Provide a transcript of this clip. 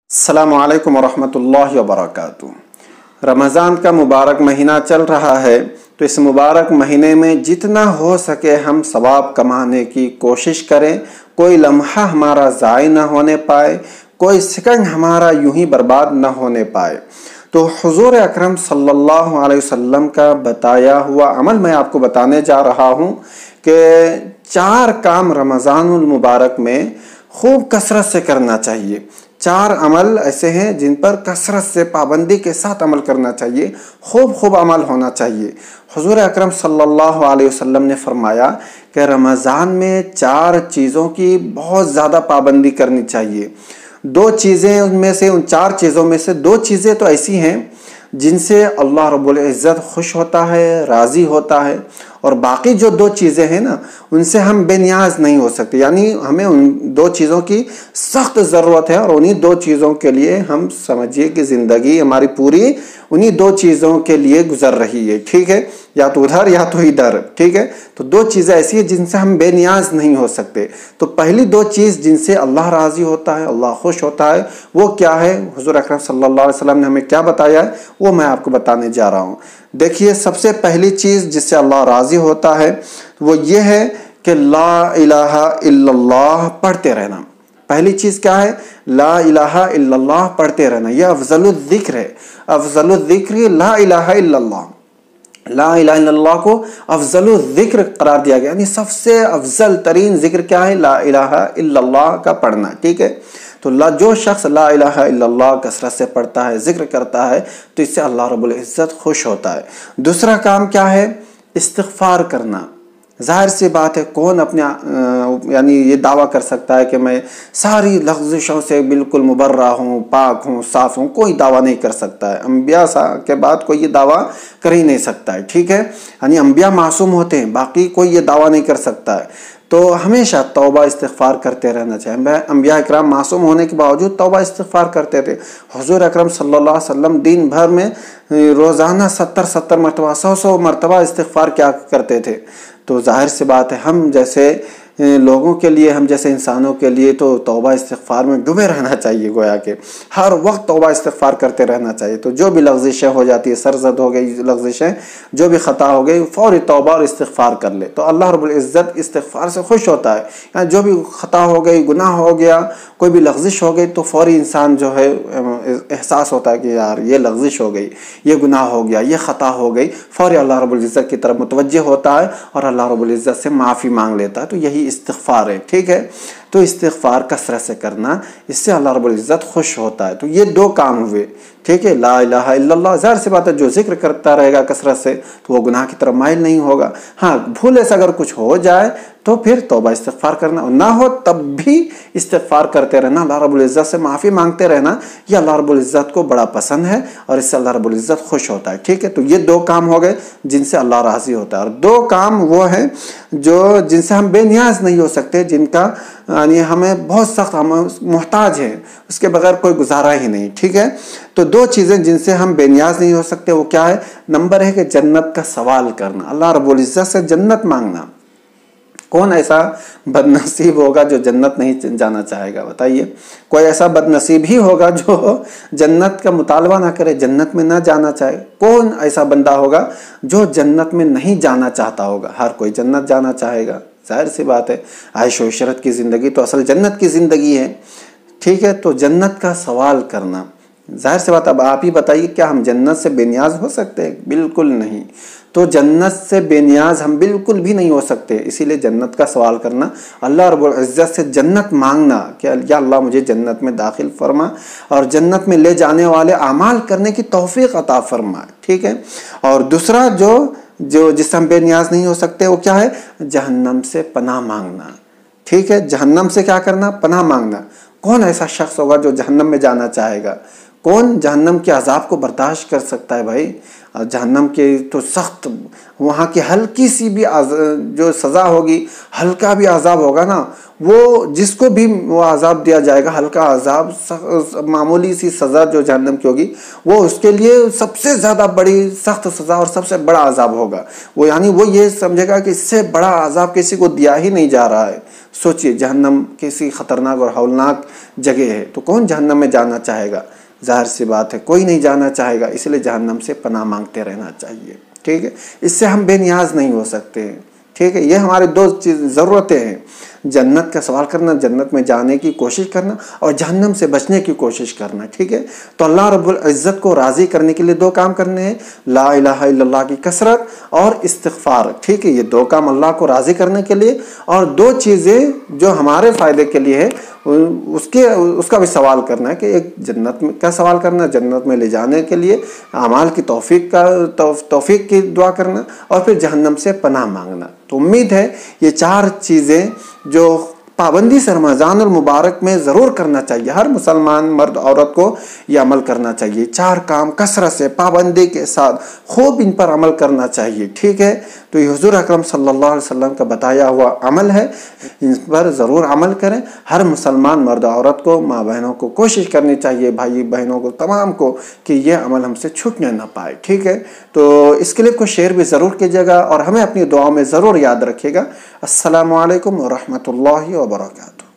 السلام علیکم ورحمۃ اللہ وبرکاتہ۔ رمضان کا مبارک مہینہ چل رہا ہے، تو اس مبارک مہینے میں جتنا ہو سکے ہم ثواب کمانے کی کوشش کریں۔ کوئی لمحہ ہمارا ضائع نہ ہونے پائے، کوئی سیکنڈ ہمارا یوں ہی برباد نہ ہونے پائے۔ تو حضور اکرم صلی اللہ علیہ وسلم کا بتایا ہوا عمل میں آپ کو بتانے جا رہا ہوں کہ 4 کام رمضان المبارک میں خوب کثرت سے کرنا چاہیے۔ 4 عمل ایسے ہیں جن پر کثرت سے پابندی کے ساتھ عمل کرنا چاہیے، خوب عمل ہونا چاہیے۔ حضور اکرم صلی اللہ علیہ وسلم نے فرمایا کہ رمضان میں 4 چیزوں کی بہت زیادہ پابندی کرنی چاہیے۔ 2 چیزیں ان میں سے، ان 4 چیزوں میں سے 2 چیزیں تو ایسی ہیں جن سے اللہ رب العزت خوش ہوتا ہے، راضی ہوتا ہے، اور باقی جو 2 چیزیں ہیں نا، ان سے ہم بے نیاز نہیں ہو سکتے۔ یعنی ہمیں ان 2 چیزوں کی سخت ضرورت ہے، اور انہی 2 چیزوں کے لیے ہم سمجھیے کہ زندگی ہماری پوری انہی 2 چیزوں کے لیے گزر رہی ہے، ٹھیک ہے؟ یا تو ادھر یا تو ادھر، ٹھیک ہے؟ تو 2 چیزیں ایسی ہیں جن سے ہم بے نیاز نہیں ہو سکتے۔ تو پہلی 2 چیز جن سے اللہ راضی ہوتا ہے، اللہ خوش ہوتا ہے، وہ کیا ہے؟ حضور اکرم صلی اللہ علیہ وسلم نے ہمیں کیا بتایا ہے وہ میں آپ کو بتانے جا رہا ہوں۔ دیکھیے، سب سے پہلی چیز جس سے اللہ راضی ہوتا ہے وہ یہ ہے کہ لا الہ الا اللہ پڑھتے رہنا۔ پہلی چیز کیا ہے؟ لا الہ الا اللہ پڑھتے رہنا۔ یہ افضل الذکر ہے۔ افضل الذکر لا الہ الا اللہ۔ لا الہ الا اللہ کو افضل الذکر قرار دیا گیا، یعنی سب سے افضل ترین ذکر کیا ہے؟ لا الہ الا اللہ کا پڑھنا، ٹھیک ہے؟ تو جو شخص لا الہ الا اللہ کثرت سے پڑھتا ہے، ذکر کرتا ہے، تو اس سے اللہ رب العزت خوش ہوتا ہے۔ دوسرا کام کیا ہے؟ استغفار کرنا۔ ظاہر سی بات ہے، کون اپنے یعنی یہ دعویٰ کر سکتا ہے کہ میں ساری لغزشوں سے بالکل مبرہ ہوں، پاک ہوں، صاف ہوں؟ کوئی دعویٰ نہیں کر سکتا ہے۔ انبیاء کے بعد کوئی یہ دعویٰ کر ہی نہیں سکتا ہے، ٹھیک ہے؟ یعنی انبیاء معصوم ہوتے ہیں، باقی کوئی یہ دعویٰ نہیں کر سکتا ہے۔ تو ہمیشہ توبہ استغفار کرتے رہنا چاہیے۔ انبیاء اکرام معصوم ہونے کے باوجود توبہ استغفار کرتے تھے۔ حضور اکرم صلی اللہ علیہ وسلم دن بھر میں روزانہ 70 مرتبہ 100 مرتبہ استغفار کیا کرتے تھے۔ تو ظاہر سی بات ہے، ہم جیسے لوگوں کے لیے، ہم جیسے انسانوں کے لیے تو توبہ استغفار میں ڈوبے رہنا چاہیے، گویا کہ ہر وقت توبہ استغفار کرتے رہنا چاہیے۔ تو جو بھی لغزشیں ہو جاتی ہے، سرزد ہو گئی لغزشیں، جو بھی خطا ہو گئی، فوری توبہ اور استغفار کر لے تو اللہ رب العزت استغفار سے خوش ہوتا ہے۔ یعنی جو بھی خطا ہو گئی، گناہ ہو گیا، کوئی بھی لغزش ہو گئی، تو فوری انسان جو ہے احساس ہوتا ہے کہ یار یہ لغزش ہو گئی، یہ گناہ ہو گیا، یہ خطا ہو گئی، فوری اللہ رب العزت کی طرف متوجہ ہوتا ہے اور اللہ رب العزت سے معافی مانگ لیتا ہے۔ تو یہی استغفار ہے، ٹھیک ہے؟ تو استغفار کثرت سے کرنا، اس سے اللہ رب العزت خوش ہوتا ہے۔ تو یہ 2 کام ہوئے، ٹھیک ہے؟ لا الہ الا اللہ، ظاہر سی بات ہے جو ذکر کرتا رہے گا کثرت سے تو وہ گناہ کی طرف مائل نہیں ہوگا۔ ہاں، بھولے سے اگر کچھ ہو جائے تو پھر توبہ استغفار کرنا، اور نہ ہو تب بھی استغفار کرتے رہنا، اللہ رب العزت سے معافی مانگتے رہنا۔ یہ اللہ رب العزت کو بڑا پسند ہے اور اس سے اللہ رب العزت خوش ہوتا ہے، ٹھیک ہے؟ تو یہ 2 کام ہو گئے جن سے اللہ راضی ہوتا ہے، اور 2 کام وہ ہیں جن سے ہم بے نیاز نہیں ہو سکتے، جن کا یعنی ہمیں بہت سخت ہم محتاج ہیں، اس کے بغیر کوئی گزارا ہی نہیں، ٹھیک ہے؟ تو 2 چیزیں جن سے ہم بے نیاز نہیں ہو سکتے وہ کیا ہے؟ نمبر 1 ہے کہ جنت کا سوال کرنا، اللہ رب العزت سے جنت مانگنا۔ کون ایسا بد نصیب ہوگا جو جنت نہیں جانا چاہے گا؟ بتائیے، کوئی ایسا بد نصیب ہی ہوگا جو جنت کا مطالبہ نہ کرے، جنت میں نہ جانا چاہے؟ کون ایسا بندہ ہوگا جو جنت میں نہیں جانا چاہتا ہوگا؟ ہر کوئی جنت جانا چاہے گا، ظاہر سی بات ہے۔ عیش و عشرت کی زندگی تو اصل جنت کی زندگی ہے، ٹھیک ہے؟ تو جنت کا سوال کرنا، ظاہر سی بات۔ اب آپ ہی بتائیے، کیا ہم جنت سے بے نیاز ہو سکتے ہیں؟ بالکل نہیں۔ تو جنت سے بے نیاز ہم بالکل بھی نہیں ہو سکتے، اسی لیے جنت کا سوال کرنا، اللہ رب العزت سے جنت مانگنا کہ یا اللہ مجھے جنت میں داخل فرما اور جنت میں لے جانے والے اعمال کرنے کی توفیق عطا فرما، ٹھیک ہے؟ اور دوسرا جو جس سے ہم بے نیاز نہیں ہو سکتے وہ کیا ہے؟ جہنم سے پناہ مانگنا، ٹھیک ہے؟ جہنم سے کیا کرنا؟ پناہ مانگنا۔ کون ایسا شخص ہوگا جو جہنم میں جانا چاہے گا؟ کون جہنم کے عذاب کو برداشت کر سکتا ہے بھائی؟ جہنم کے تو سخت، وہاں کی ہلکی سی بھی جو سزا ہوگی، ہلکا بھی عذاب ہوگا نا، وہ جس کو بھی وہ عذاب دیا جائے گا، ہلکا عذاب، معمولی سی سزا جو جہنم کی ہوگی، وہ اس کے لیے سب سے زیادہ بڑی سخت سزا اور سب سے بڑا عذاب ہوگا۔ وہ یعنی وہ یہ سمجھے گا کہ اس سے بڑا عذاب کسی کو دیا ہی نہیں جا رہا ہے۔ سوچئے جہنم کیسی خطرناک اور ہولناک جگہ ہے، تو کون جہنم میں جانا چاہے گا؟ ظاہر سی بات ہے کوئی نہیں جانا چاہے گا، اس لیے جہنم سے پناہ مانگتے رہنا چاہیے، ٹھیک ہے؟ اس سے ہم بے نیاز نہیں ہو سکتے ہیں، ٹھیک ہے؟ یہ ہمارے دو ضرورتیں ہیں، جنت کا سوال کرنا، جنت میں جانے کی کوشش کرنا، اور جہنم سے بچنے کی کوشش کرنا، ٹھیک ہے؟ تو اللہ رب العزت کو راضی کرنے کے لیے دو کام کرنے ہیں، لا الہ الا اللہ کی کثرت اور استغفار، ٹھیک ہے؟ یہ دو کام اللہ کو راضی کرنے کے لیے، اور دو چیزیں جو ہمارے فائدے کے لیے ہے اس کا بھی سوال کرنا ہے، کہ ایک جنت کا سوال کرنا، جنت میں لے جانے کے لیے اعمال کی توفیق کی دعا کرنا، اور پھر جہنم سے پناہ مانگنا۔ تو امید ہے یہ چار چیزیں جو پابندی سے رمضان المبارک میں ضرور کرنا چاہیے، ہر مسلمان مرد عورت کو یہ عمل کرنا چاہیے، چار کام کثرت سے پابندی کے ساتھ خوب ان پر عمل کرنا چاہیے، ٹھیک ہے؟ تو یہ حضور اکرم صلی اللہ علیہ وسلم کا بتایا ہوا عمل ہے، ان پر ضرور عمل کریں۔ ہر مسلمان مرد عورت کو، ماں بہنوں کو کوشش کرنی چاہیے، بھائی بہنوں کو، تمام کو، کہ یہ عمل ہم سے چھوٹنے نہ پائے، ٹھیک ہے؟ تو اس کلپ کو شیئر بھی ضرور کیجیے گا، اور ہمیں اپنی دعاؤں میں ضرور یاد رکھیے گا۔ السلام علیکم ورحمۃ اللہ وبرکاتہ۔